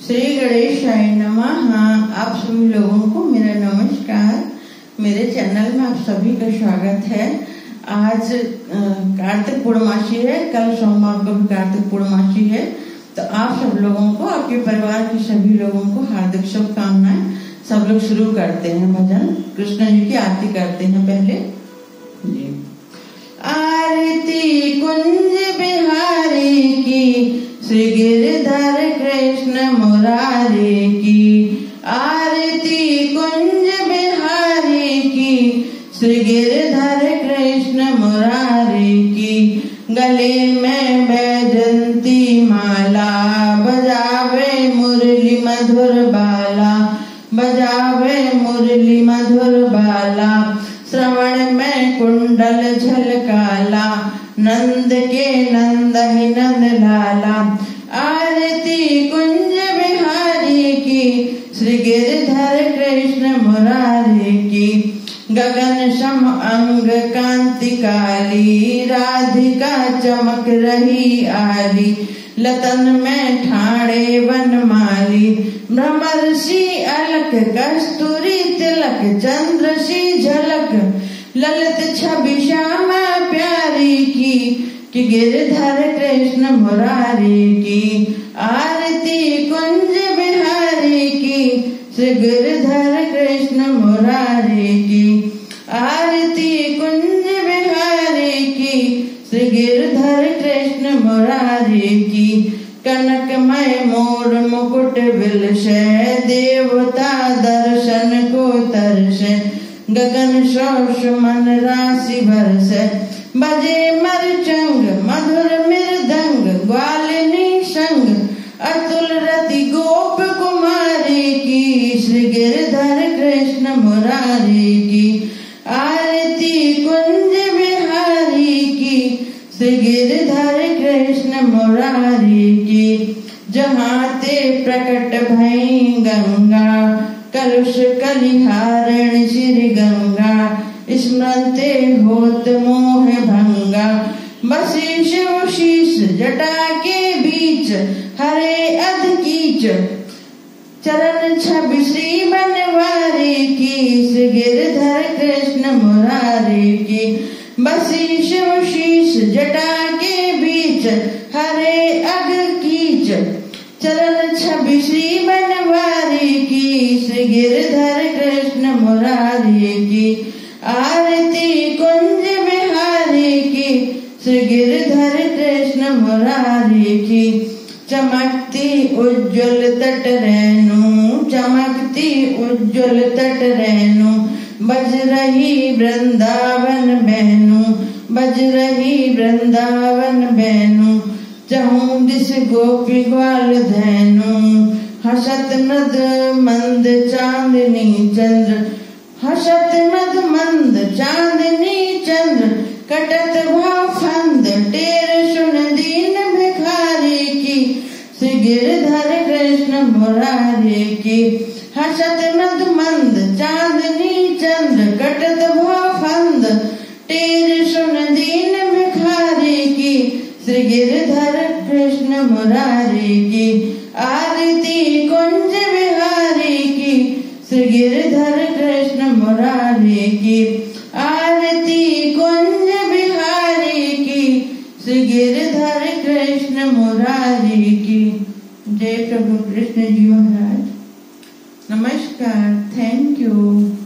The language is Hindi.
श्री गणेशाय नमः। आप सभी लोगों को मेरा नमस्कार। मेरे चैनल में आप सभी का स्वागत है। आज कार्तिक पूर्णमासी है, कल सोमवार को भी कार्तिक पूर्णमासी है, तो आप सब लोगों को, आपके परिवार के सभी लोगों को हार्दिक शुभकामनाएं। सब लोग शुरू करते हैं भजन, कृष्ण जी की आरती करते हैं पहले जी। आरती कुंज बिहारी की, श्री गिरधर कृष्ण मुरारी की। आरती कुंज बिहारी की, श्री गिरधर कृष्ण मुरारी की। गले में बैजंती माला, बजावे मुरली मधुर बाला, बजावे मुरली मधुर बाला। श्रवण में कुंडल झलकाला, नंद के नंद ही नंद लाला। आरती कुंज बिहारी की, श्री गिरधर कृष्ण मुरारी की। गगन सम अंग कांति काली, राधिका चमक रही आली। लतन में ठाणे वनमाली, भ्रमर्षि अलक कस्तूरी तिलक। चंद्र सी झलक ललित छवि श्यामा प्यारी की, कि गिरधर कृष्ण मुरारी की। आरती कुंज बिहारी की, श्री गिरधर कृष्ण मुरारी की। आरती कुंज बिहारी की, श्री गिरधर कृष्ण मुरारी की। कनकमय मोर मुकुट विलसे, देवता दर्शन को तरसे। गगन सौष मन राशि बरसे, बजे मरचंग मधुर मृदंग। ग्वालिनी संग अतुल रति गोप कुमारी की, श्री गिरधर कृष्ण मुरारी की। आरती कुंज बिहारी की, श्री गिरधर कृष्ण मुरारी की। जहाँ ते प्रकट भई गंगा, कलुष कलिहारण श्री गंगा। स्मरते होत मोह भंगा, बसी शिव शीश जटा के बीच। हरे अध कीच चरण छवि श्री बनवारी की, श्री गिरधर कृष्ण मुरारी की। बसी शिव शीश जटा के बीच, हरे अग कीच चरण छवि श्री बनवारी की, श्री गिरधर कृष्ण मुरारी की। आरती कुंज बिहारी की, श्री गिरधर कृष्ण मुरारी की। चमकती उज्ज्वल तट रेणु, चमकती उज्ज्वल तट रेणु। बज रही वृंदावन बेनु, बज रही वृंदावन बेनु। चहु दिस गोपी ग्वाल धैनु, हसत मृद मंद चांदनी चंद्र। हसत मद मंद चांदनी चंद्र, कटत भाव फंद टेर सुन दीन भिखारी की, श्री गिरधर कृष्ण मुरारी की। हसत मद मंद चांदनी चंद्र, कटत भाव फंद टेर सुन दीन भिखारी की, श्री गिरधर कृष्ण मुरारी की। आरती कुंज बिहारी की, श्री गिरधर कृष्ण मुरारी की। आरती कुंज बिहारी की, श्री गिरधर कृष्ण मुरारी की। जय प्रभु कृष्ण जी महाराज। नमस्कार, थैंक यू।